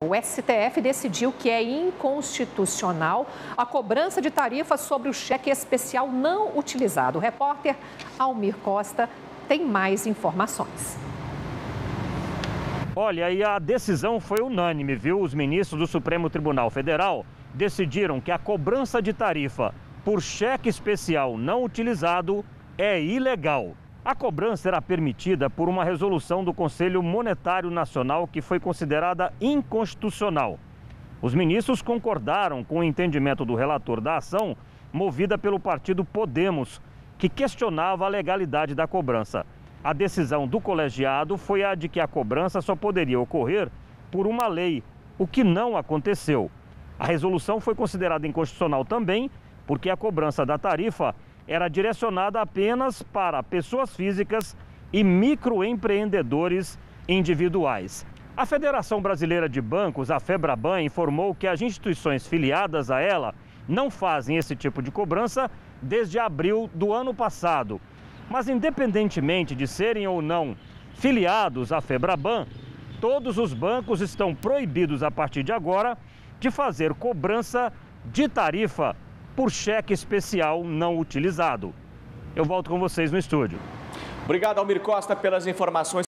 O STF decidiu que é inconstitucional a cobrança de tarifa sobre o cheque especial não utilizado. O repórter Almir Costa tem mais informações. Olha, e a decisão foi unânime, viu? Os ministros do Supremo Tribunal Federal decidiram que a cobrança de tarifa por cheque especial não utilizado é ilegal. A cobrança era permitida por uma resolução do Conselho Monetário Nacional que foi considerada inconstitucional. Os ministros concordaram com o entendimento do relator da ação, movida pelo partido Podemos, que questionava a legalidade da cobrança. A decisão do colegiado foi a de que a cobrança só poderia ocorrer por uma lei, o que não aconteceu. A resolução foi considerada inconstitucional também porque a cobrança da tarifa era direcionada apenas para pessoas físicas e microempreendedores individuais. A Federação Brasileira de Bancos, a FEBRABAN, informou que as instituições filiadas a ela não fazem esse tipo de cobrança desde abril do ano passado. Mas independentemente de serem ou não filiados à FEBRABAN, todos os bancos estão proibidos a partir de agora de fazer cobrança de tarifa por cheque especial não utilizado. Eu volto com vocês no estúdio. Obrigado, Almir Costa, pelas informações.